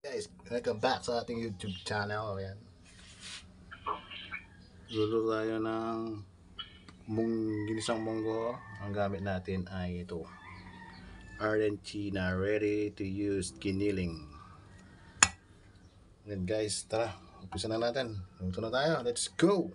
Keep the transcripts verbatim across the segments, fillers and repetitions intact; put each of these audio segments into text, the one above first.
Guys, welcome back sa ating YouTube channel. Ayan. Luluto tayo ng mung ginisang munggo. Ang gamit natin ay ito, Argentina ready to use giniling. Ngayon guys, tara, umpisa na natin. Luto na tayo. Let's go!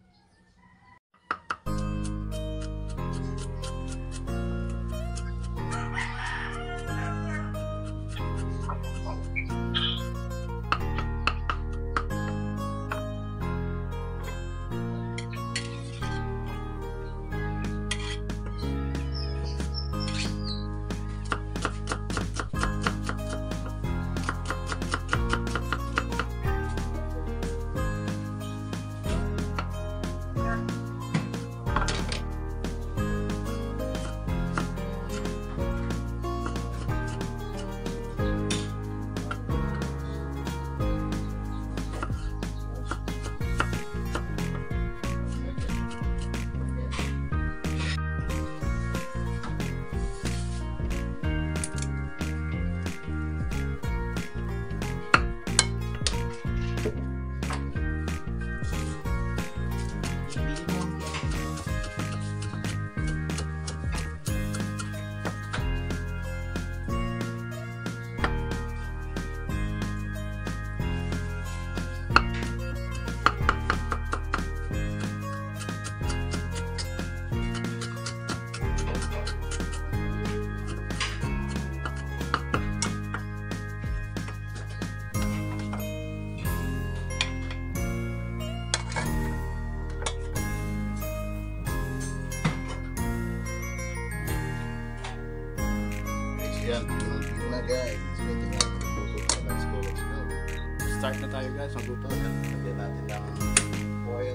Yan, tingnan na guys. Ito na, let's go, let's go. Start na tayo guys, magluto. Yan, lagyan natin ng oil.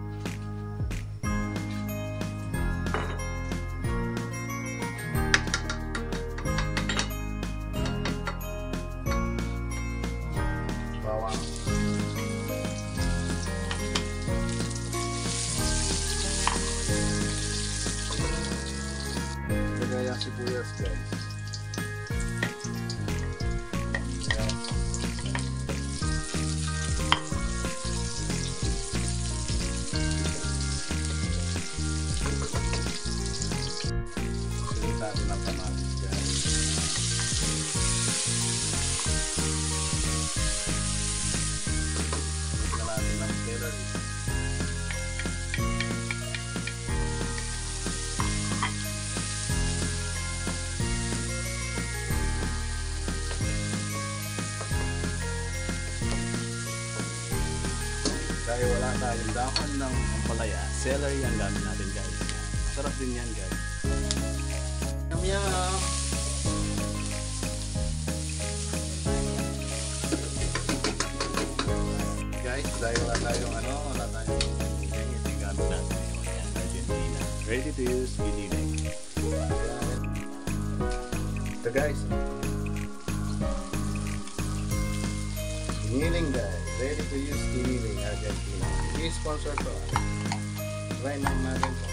Bawang. Lagyan yung sibuyas guys. Natin ang kamatis guys. Tignan natin ang celery. Dahil wala tayong dahon ng ampalaya, celery ang gamit natin guys. Masarap din yan guys. Yeah. Guys, dahil wala tayong ano, wala tayong ganyan yung gamit natin ngayon. Argentina ready to use giniling. Ito guys, giniling guys, ready to use giniling Argentina. Please sponsor to us. Try lang natin ito.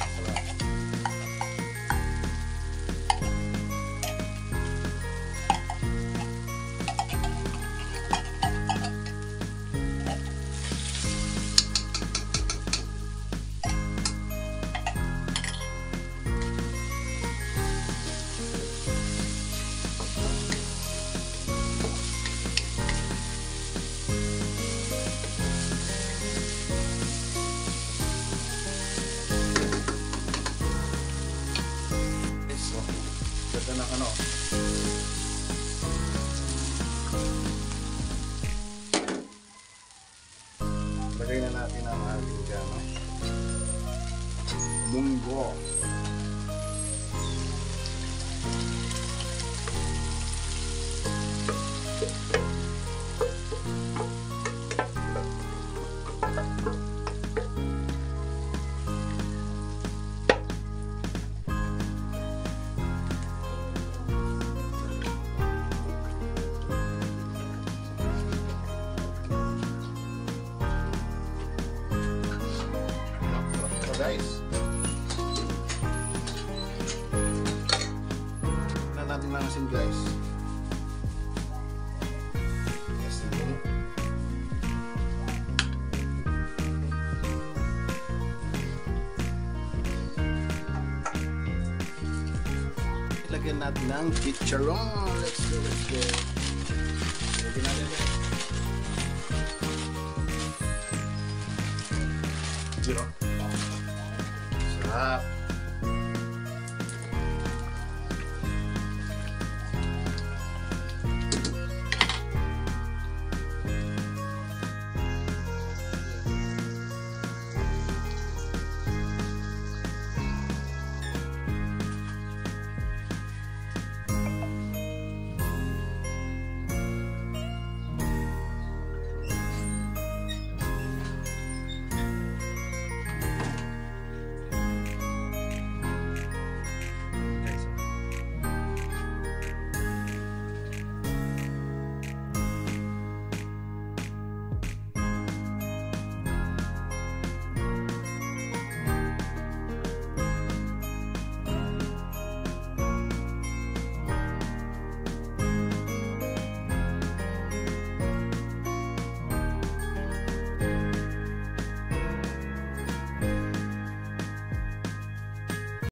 Ganda ng ano. Lagay na natin ang ating gano. Munggo. guys. Na natin ng asin guys. Yes. lagyan natin ng chicharon. Let's go, let's go. Lagyan natin yan. Zero. Sarap.